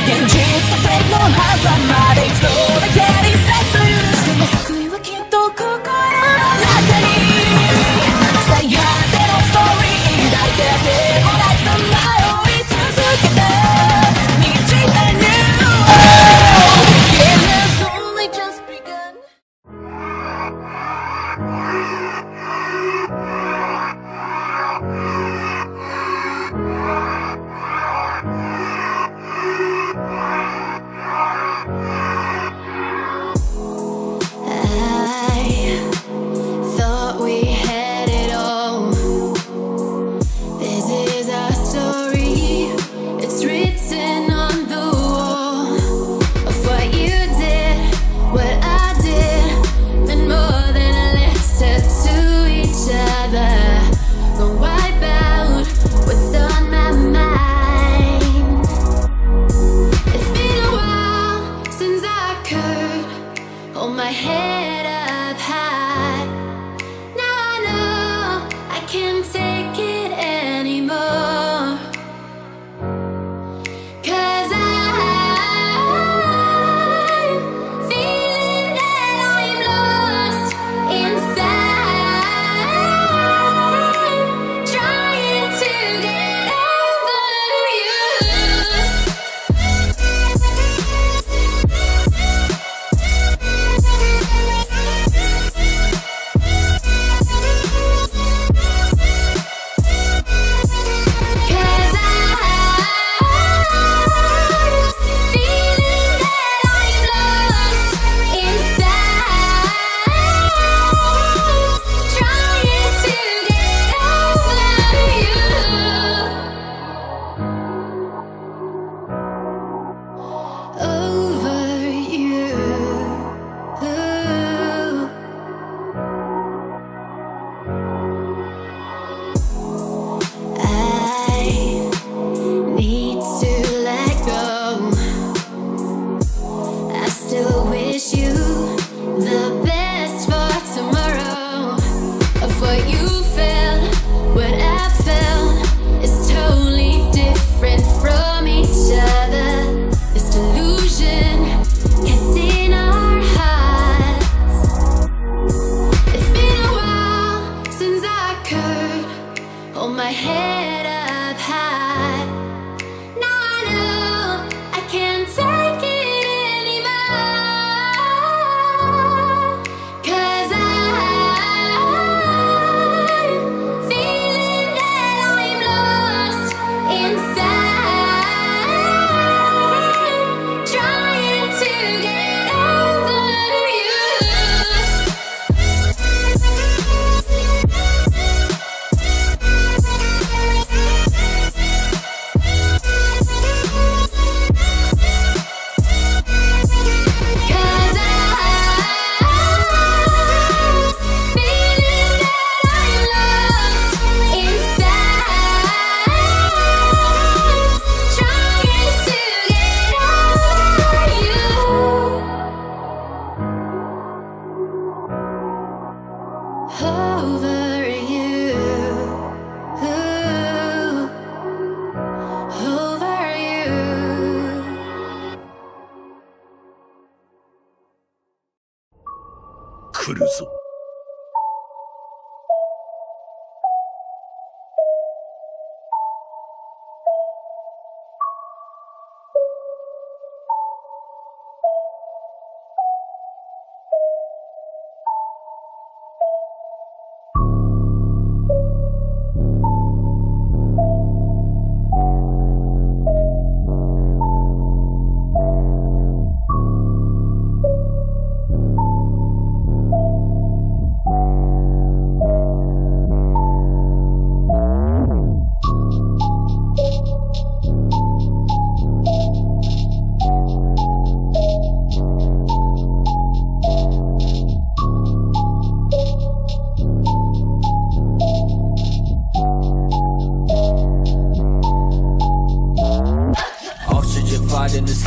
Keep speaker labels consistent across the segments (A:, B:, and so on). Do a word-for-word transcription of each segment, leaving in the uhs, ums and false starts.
A: 来るぞ。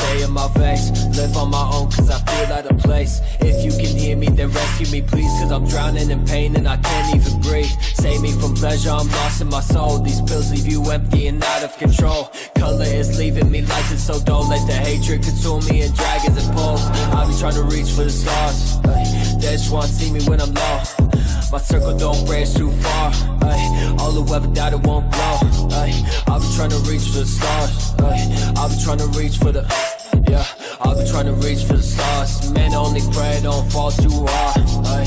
B: stay in my veins. Live on my own cause I feel out of place. If you can hear me then rescue me please, cause I'm drowning in pain and I can't even breathe. Save me from pleasure, I'm lost in my soul. These pills leave you empty and out of control. Color is leaving me, life is so dull. Let the hatred consume me and drag as it pulls. I'll be trying to reach for the stars, ay. They just wanna see me when I'm low. My circle don't branch too far, ay. All who ever died it won't blow, ay. I'll be trying to reach for the stars, ay. I'll be trying to reach for the, yeah. I'll be trying to reach for the stars. Man, only pray don't fall too hard, ay.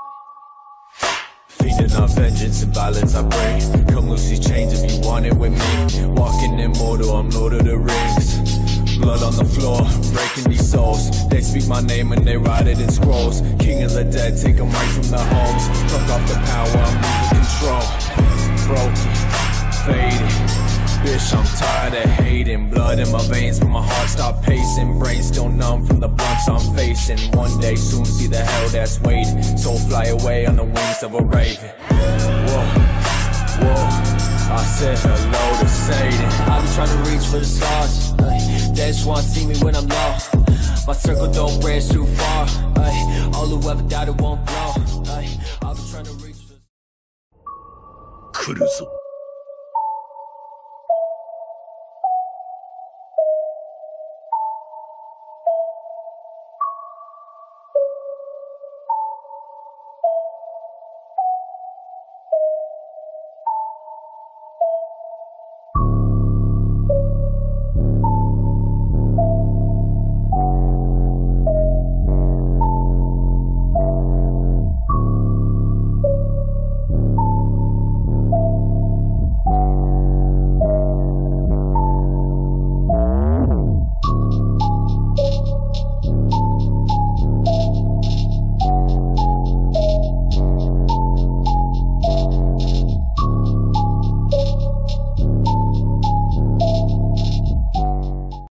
C: Feeding on vengeance and violence I bring. Come loose these chains if you want it with me. Walking immortal, I'm Lord of the Rings. Blood on the floor, breaking these souls. They speak my name and they write it in scrolls. King of the dead, take them right from their homes. Fuck off the power, I'm losing control. Broken, fading. Bitch, I'm tired of hating. Blood in my veins, but my heart stopped pacing. Brain still numb from the blunts I'm facing. One day soon see the hell that's waiting. Soul fly away on the wings of a raven. Whoa, whoa, I said hello to Satan.
B: I'll be trying to reach for the stars, ay. They just wanna see me when I'm low. My circle don't branch too far, ay. All who ever died it won't blow, ay. I'll be trying to reach for the...
A: 来るぞ